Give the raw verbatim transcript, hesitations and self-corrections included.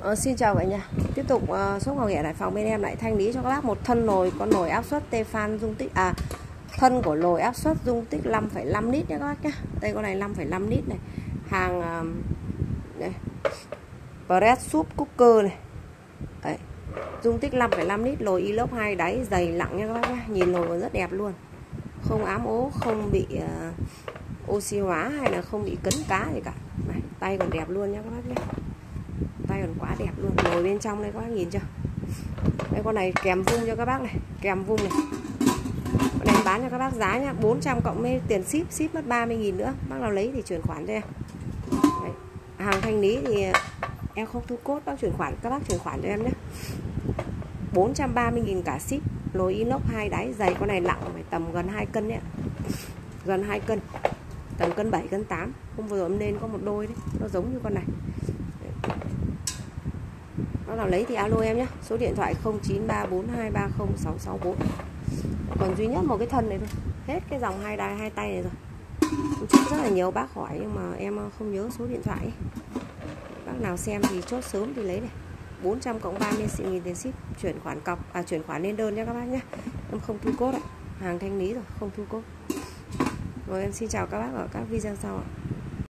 Ờ, xin chào cả nhà. Tiếp tục uh, shop Ngọc Hiển Hải Phòng bên em lại thanh lý cho các bác một thân nồi, con nồi áp suất Tefal dung tích à thân của nồi áp suất dung tích năm phẩy năm lít nhé các bác nhé. Đây con này năm phẩy năm lít này, hàng uh, đây. Press Soup Cooker này. Đấy. Dung tích năm phẩy năm lít, nồi inox hai đáy dày nặng nha các bác nhé. Nhìn nồi còn rất đẹp luôn. Không ám ố, không bị uh, oxy hóa hay là không bị cấn cá gì cả. Này, tay còn đẹp luôn nha các bác nhé. Tay còn quá đẹp luôn. Nồi bên trong đây các bác nhìn chưa. Đây con này kèm vung cho các bác này, kèm vung này. Con này bán cho các bác giá nhá, bốn trăm cộng với tiền ship, ship mất ba mươi nghìn nữa. Bác nào lấy thì chuyển khoản cho em. Đấy. Hàng thanh lý thì em không thu cốt, bác chuyển khoản, các bác chuyển khoản cho em nhé. bốn trăm ba mươi nghìn cả ship. Nồi inox hai đáy dày, con này nặng phải tầm gần hai cân đấy ạ. Gần hai cân. Tầm cân bảy, cân tám. Hôm vừa rồi em lên có một đôi đấy, nó giống như con này. Bác nào lấy thì alo em nhé. Số điện thoại không chín ba bốn hai ba không sáu sáu bốn. Còn duy nhất một cái thân này thôi. Hết cái dòng hai đai hai tay này rồi. Trước rất là nhiều bác hỏi nhưng mà em không nhớ số điện thoại ấy. Bác nào xem thì chốt sớm thì lấy này. bốn trăm cộng ba mươi nghìn tiền ship, chuyển khoản cọc à chuyển khoản lên đơn nha các bác nhé. Em không thu cốt ạ. Hàng thanh lý rồi, không thu cốt. Rồi em xin chào các bác ở các video sau ạ.